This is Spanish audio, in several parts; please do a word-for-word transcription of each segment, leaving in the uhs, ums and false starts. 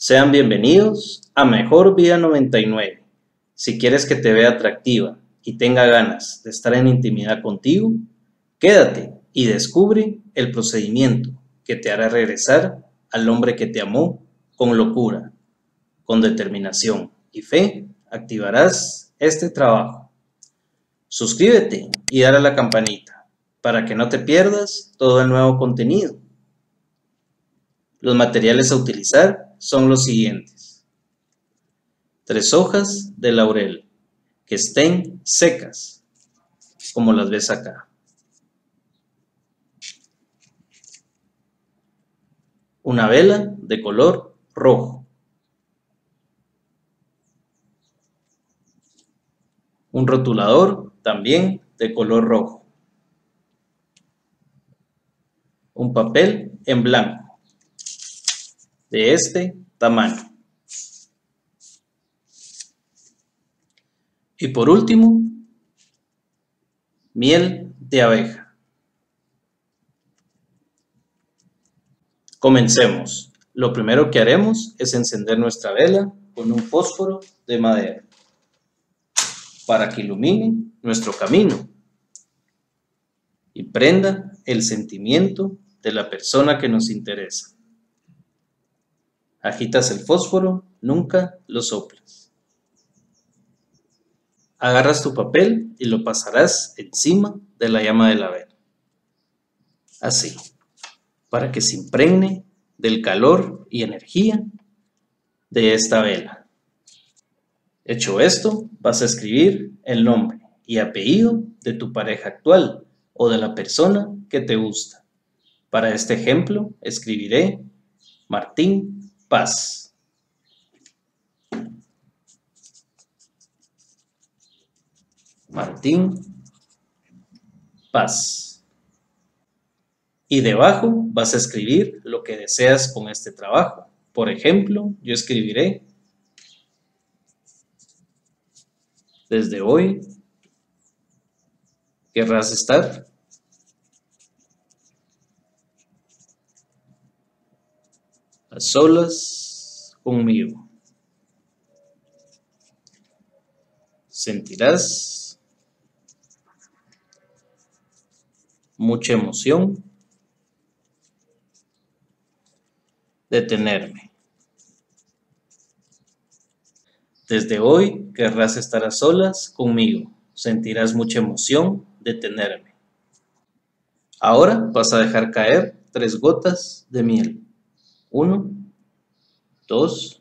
Sean bienvenidos a Mejor Vida noventa y nueve. Si quieres que te vea atractiva y tenga ganas de estar en intimidad contigo, quédate y descubre el procedimiento que te hará regresar al hombre que te amó con locura. Con determinación y fe activarás este trabajo. Suscríbete y dale a la campanita para que no te pierdas todo el nuevo contenido. Los materiales a utilizar son los siguientes: tres hojas de laurel que estén secas, como las ves acá. Una vela de color rojo. Un rotulador también de color rojo. Un papel en blanco de este tamaño. Y por último, miel de abeja. Comencemos. Lo primero que haremos es encender nuestra vela con un fósforo de madera para que ilumine nuestro camino y prenda el sentimiento de la persona que nos interesa. Agitas el fósforo, nunca lo soplas. Agarras tu papel y lo pasarás encima de la llama de la vela. Así, para que se impregne del calor y energía de esta vela. Hecho esto, vas a escribir el nombre y apellido de tu pareja actual o de la persona que te gusta. Para este ejemplo, escribiré Martín Paz. Martín Paz. Y debajo vas a escribir lo que deseas con este trabajo. Por ejemplo, yo escribiré: desde hoy querrás estar a solas conmigo. Sentirás mucha emoción de tenerme. Desde hoy querrás estar a solas conmigo. Sentirás mucha emoción de tenerme. Ahora vas a dejar caer tres gotas de miel. Uno, dos,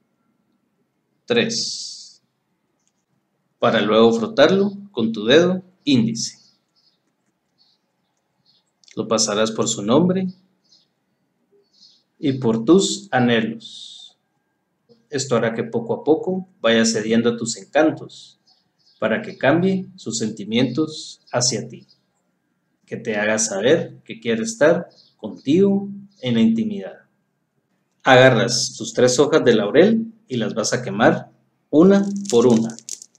tres. Para luego frotarlo con tu dedo índice. Lo pasarás por su nombre y por tus anhelos. Esto hará que poco a poco vaya cediendo a tus encantos para que cambie sus sentimientos hacia ti. Que te haga saber que quiere estar contigo en la intimidad. Agarras tus tres hojas de laurel y las vas a quemar una por una,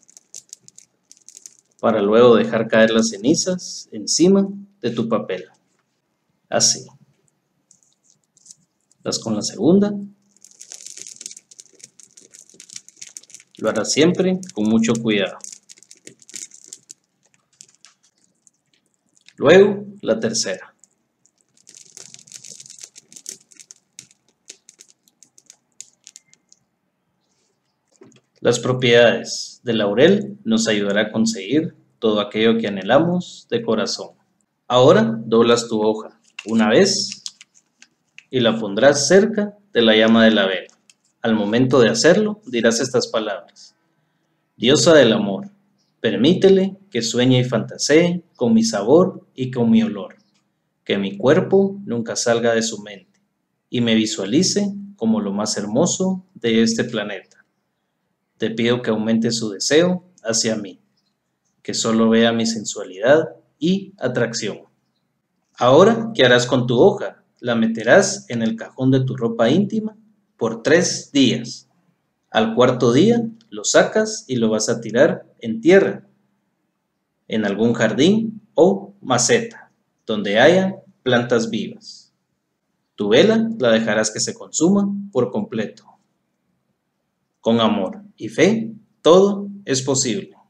para luego dejar caer las cenizas encima de tu papel. Así. Vas con la segunda. Lo harás siempre con mucho cuidado. Luego, la tercera. Las propiedades del laurel nos ayudará a conseguir todo aquello que anhelamos de corazón. Ahora doblas tu hoja una vez y la pondrás cerca de la llama de la vela. Al momento de hacerlo dirás estas palabras: Diosa del amor, permítele que sueñe y fantasee con mi sabor y con mi olor, que mi cuerpo nunca salga de su mente y me visualice como lo más hermoso de este planeta. Te pido que aumente su deseo hacia mí, que solo vea mi sensualidad y atracción. Ahora, ¿qué harás con tu hoja? La meterás en el cajón de tu ropa íntima por tres días. Al cuarto día lo sacas y lo vas a tirar en tierra, en algún jardín o maceta, donde haya plantas vivas. Tu vela la dejarás que se consuma por completo. Con amor y fe, todo es posible.